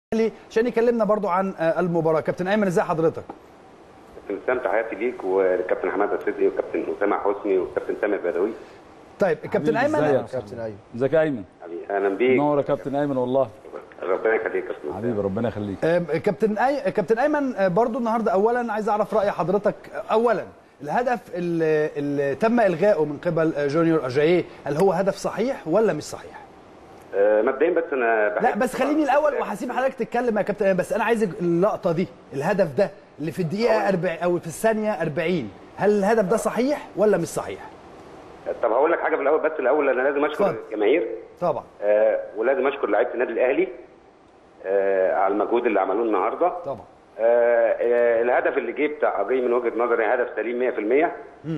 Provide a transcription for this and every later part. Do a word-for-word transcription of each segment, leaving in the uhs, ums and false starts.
عشان يكلمنا برضو عن المباراه. كابتن ايمن ازي حضرتك؟ كابتن اسلام تحياتي ليك والكابتن حماده الصدقي والكابتن اسامه حسني والكابتن سامر بدوي. طيب كابتن ايمن ازيك يا كابتن ايمن؟ ازيك يا ايمن؟ اهلا بيك. نور يا كابتن ايمن والله. ربنا يخليك يا كابتن حبيبي ربنا يخليك. كابتن اي كابتن ايمن برضو النهارده اولا عايز اعرف راي حضرتك. اولا الهدف اللي, اللي تم الغائه من قبل جونيور اجاييه هل هو هدف صحيح ولا مش صحيح؟ مبدئيا بس انا لا بس خليني الاول وهسيب حضرتك تتكلم يا كابتن، بس انا عايز اللقطه دي، الهدف ده اللي في الدقيقه أربعين او في الثانيه أربعين، هل الهدف ده صحيح ولا مش صحيح؟ طب هقول لك حاجه في الاول، بس الاول انا لازم اشكر الجماهير طبعا، آه ولازم اشكر لعيبه النادي الاهلي آه على المجهود اللي عملوه النهارده طبعا. آه آه الهدف اللي جه بتاع اجاييه من وجهه نظري هدف سليم مية في المية.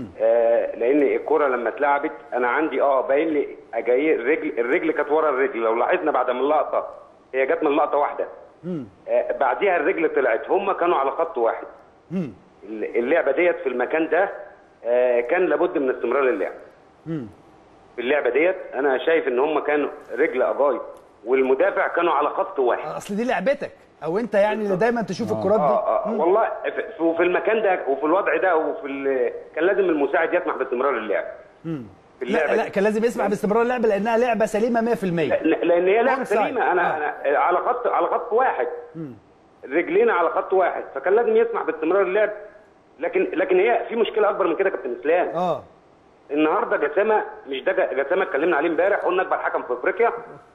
آه لان الكره لما اتلعبت انا عندي اه باين لي اجاييه الرجل الرجل كانت ورا الرجل، لو لاحظنا بعد ما اللقطه هي جت من لقطه واحده آه بعديها الرجل طلعت، هم كانوا على خط واحد. مم. اللعبه ديت في المكان ده آه كان لابد من استمرار اللعب. مم. في اللعبه ديت انا شايف ان هم كانوا رجل اجاييه والمدافع كانوا على خط واحد. اصل دي لعبتك او انت يعني اللي دايما تشوف آه. الكرات دي. اه اه والله في المكان ده وفي الوضع ده وفي كان لازم المساعد يسمح باستمرار اللعب. امم في اللعبه لا, لا كان لازم يسمح باستمرار اللعب لانها لعبه سليمه مية في المية. لان هي لعبه سليمه. انا آه. انا على خط على خط واحد. امم رجلينا على خط واحد، فكان لازم يسمح باستمرار اللعب. لكن لكن هي في مشكله اكبر من كده يا كابتن اسلام. اه النهارده جسامه، مش ده جسامه اتكلمنا عليه امبارح، قلنا اكبر حكم في افريقيا.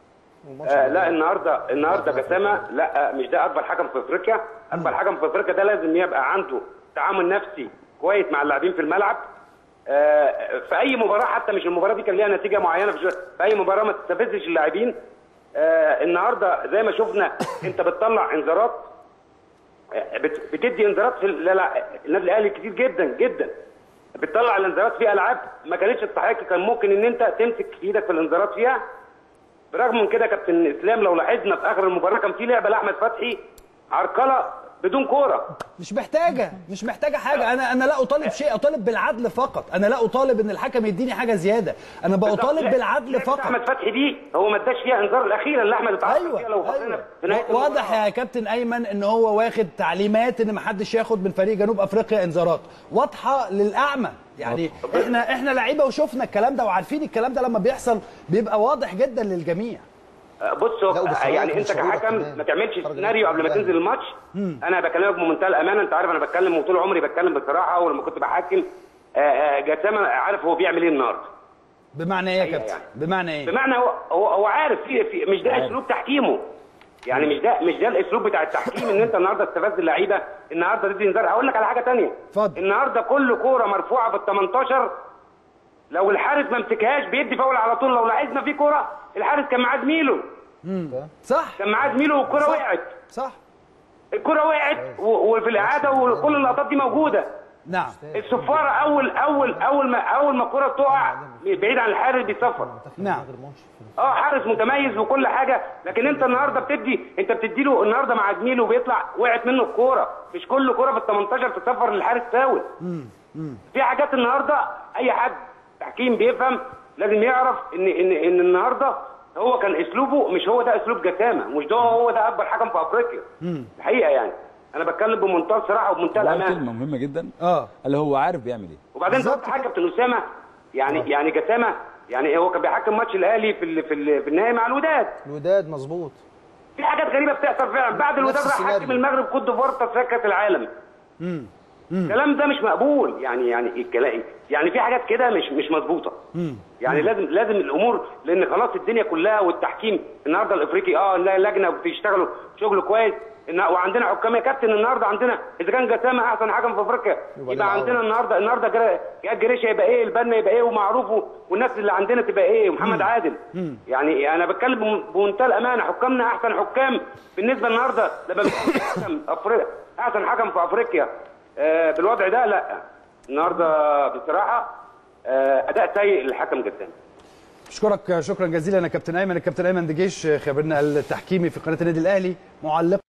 آه لا النهارده النهارده جسامه لا مش ده اكبر حكم في افريقيا. اكبر حكم في افريقيا ده لازم يبقى عنده تعامل نفسي كويس مع اللاعبين في الملعب. آه في اي مباراه، حتى مش المباراه دي كان ليها نتيجه معينه، في اي مباراه ما تستفزش اللاعبين. آه النهارده زي ما شفنا انت بتطلع انذارات، بتدي انذارات في النادي الاهلي كتير جدا جدا، بتطلع الانذارات في العاب ما كانتش تستحق، كان ممكن ان انت تمسك في ايدك في الانذارات فيها. برغم من كده كابتن اسلام لو لاحظنا في اخر المباراه كان في لعبه لاحمد فتحي عرقله بدون كوره، مش محتاجه مش محتاجه حاجه. انا انا لا اطالب شيء، اطالب بالعدل فقط. انا لا اطالب ان الحكم يديني حاجه زياده، انا بطالب بالعدل فقط. احمد فتحي دي هو ما اداش فيها انذار الاخيره اللي احمد اتعرض أيوة فيها. لو أيوة. واضح يا كابتن ايمن ان هو واخد تعليمات ان ما حدش ياخد من فريق جنوب افريقيا انذارات، واضحه للاعمى. يعني احنا احنا لعيبه وشفنا الكلام ده وعارفين الكلام ده لما بيحصل بيبقى واضح جدا للجميع. بص يعني انت كحكم ما تعملش سيناريو قبل ما تنزل الماتش. انا بكلمك بمنتهى الامانه، انت عارف انا بتكلم وطول عمري بتكلم بصراحه، ولما كنت بحكم جسامه عارف هو بيعمل ايه النهارده. بمعنى ايه يا كابتن؟ يعني. بمعنى ايه؟ بمعنى هو هو, هو عارف في, في مش ده اسلوب تحكيمه، يعني مش ده مش ده الاسلوب بتاع التحكيم ان انت النهارده استفزت اللعيبه، النهارده تدي انذار. هقول لك على حاجه ثانيه، اتفضل. النهارده كل كوره مرفوعه في ال تمنتاشر لو الحارس ما مسكهاش بيدي فاول على طول. لو لاحظنا في كوره الحارس كان معاه زميله. امم صح، كان معاه زميله والكوره وقعت. صح، الكوره وقعت وفي الاعاده وكل اللقطات دي موجوده. نعم. الصفاره اول اول اول ما اول ما الكوره تقع بعيد عن الحارس بيصفر. نعم. اه حارس متميز وكل حاجه، لكن انت النهارده بتدي انت بتدي له النهارده مع زميله وبيطلع وقعت منه الكوره. مش كل كوره في ال تمنتاشر تصفر للحارس فاول. امم في حاجات النهارده اي حد تحكيم بيفهم لازم يعرف ان ان ان النهارده هو كان اسلوبه مش هو ده اسلوب جسامه، مش ده هو ده اكبر حكم في افريقيا. امم الحقيقه يعني انا بتكلم بمنتهى الصراحه وبمنتهى الامانه. كلمه مهمه جدا اه اللي هو عارف بيعمل ايه. وبعدين انت حاجه كابتن اسامه يعني أوه. يعني جسامه يعني هو كان بيحكم ماتش الاهلي في ال في, ال في النهائي مع الوداد. الوداد مظبوط. في حاجات غريبه بتحصل فعلا. بعد الوداد راح حكم المغرب كوت ديفوار تصفيات كاس العالم. امم الكلام ده مش مقبول. يعني يعني الكلام يعني في حاجات كده مش مش مظبوطه. يعني مم. لازم لازم الامور، لان خلاص الدنيا كلها والتحكيم النهارده الافريقي اه لجنه وبيشتغلوا شغل كويس، وعندنا حكام يا كابتن. النهارده عندنا اذا كان جسامه احسن حكم في افريقيا يبقى عندنا النهارده النهارده جريشه يبقى ايه، البنا يبقى ايه، ومعروف والناس اللي عندنا تبقى ايه، ومحمد مم. عادل. مم. يعني انا بتكلم بمنتهى الامانه، حكامنا احسن حكام بالنسبه النهارده لما بيكون افريقيا احسن حكم في افريقيا آه بالوضع ده. لا النهارده بصراحه آه اداء سيء للحكم جدا. اشكرك شكرا جزيلا يا كابتن ايمن. الكابتن ايمن دجيش خبيرنا التحكيمي في قناه النادي الاهلي، معلق